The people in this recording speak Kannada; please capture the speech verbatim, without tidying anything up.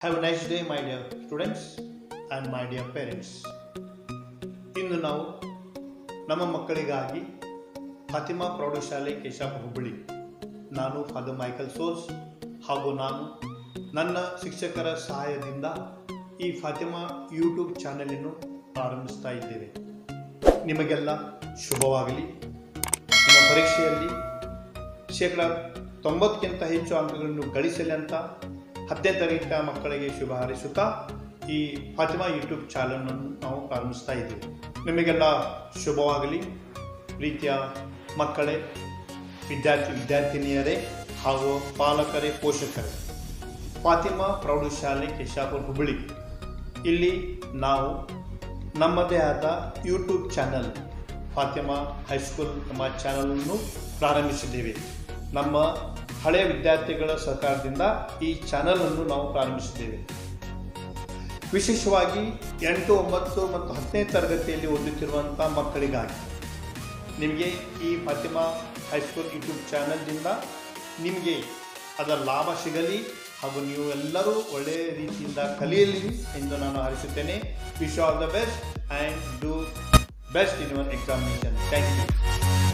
Have a nice day, my dear students and my dear parents. ಇಂದು ನಾವು ನಮ್ಮ ಮಕ್ಕಳಿಗಾಗಿ ಫಾತಿಮಾ ಪ್ರೌಢಶಾಲೆ ಕೇಶಾಪುರ ಹುಬ್ಬಳ್ಳಿ ನಾನು ಫಾದರ್ ಮೈಕಲ್ ಸೋಲ್ಸ್ ಹಾಗೂ ನಾನು ನನ್ನ ಶಿಕ್ಷಕರ ಸಹಾಯದಿಂದ ಈ ಫಾತಿಮಾ ಯೂಟ್ಯೂಬ್ ಚಾನೆಲನ್ನು ಪ್ರಾರಂಭಿಸ್ತಾ ಇದ್ದೇವೆ. ನಿಮಗೆಲ್ಲ ಶುಭವಾಗಲಿ. ನಿಮ್ಮ ಪರೀಕ್ಷೆಯಲ್ಲಿ ಶೇಕಡ ತೊಂಬತ್ತಕ್ಕಿಂತ ಹೆಚ್ಚು ಅಂಕಗಳನ್ನು ಗಳಿಸಲಿ ಅಂತ ಹತ್ತನೇ ತರಗತಿಯ ಮಕ್ಕಳಿಗೆ ಶುಭ ಹಾರೈಸುತ್ತಾ ಈ ಫಾತಿಮಾ ಯೂಟ್ಯೂಬ್ ಚಾನಲನ್ನು ನಾವು ಪ್ರಾರಂಭಿಸ್ತಾ ಇದ್ದೀವಿ. ನಿಮಗೆಲ್ಲ ಶುಭವಾಗಲಿ. ಪ್ರೀತಿಯ ಮಕ್ಕಳೇ, ವಿದ್ಯಾರ್ಥಿ ವಿದ್ಯಾರ್ಥಿನಿಯರೇ ಹಾಗೂ ಪಾಲಕರೇ, ಪೋಷಕರೇ, ಫಾತಿಮಾ ಪ್ರೌಢಶಾಲೆ ಕೇಶಾಪುರ ಹುಬ್ಬಳ್ಳಿ ಇಲ್ಲಿ ನಾವು ನಮ್ಮದೇ ಆದ ಯೂಟ್ಯೂಬ್ ಚಾನಲ್ ಫಾತಿಮಾ ಹೈಸ್ಕೂಲ್ ಎಂಬ ಚಾನಲನ್ನು ಪ್ರಾರಂಭಿಸಿದ್ದೇವೆ. ನಮ್ಮ ಹಳೆಯ ವಿದ್ಯಾರ್ಥಿಗಳ ಸಹಕಾರದಿಂದ ಈ ಚಾನಲನ್ನು ನಾವು ಪ್ರಾರಂಭಿಸಿದ್ದೇವೆ. ವಿಶೇಷವಾಗಿ ಎಂಟು ಒಂಬತ್ತು ಮತ್ತು ಹತ್ತನೇ ತರಗತಿಯಲ್ಲಿ ಓದುತ್ತಿರುವಂಥ ಮಕ್ಕಳಿಗಾಗಿ ನಿಮಗೆ ಈ ಫಾತಿಮಾ ಹೈಸ್ಕೂಲ್ ಯೂಟ್ಯೂಬ್ ಚಾನಲ್ನಿಂದ ನಿಮಗೆ ಅದರ ಲಾಭ ಸಿಗಲಿ ಹಾಗೂ ನೀವು ಎಲ್ಲರೂ ಒಳ್ಳೆಯ ರೀತಿಯಿಂದ ಕಲಿಯಲಿ ಎಂದು ನಾನು ಹಾರೈಸುತ್ತೇನೆ. Wish all the best and do best in your examination. Thank you.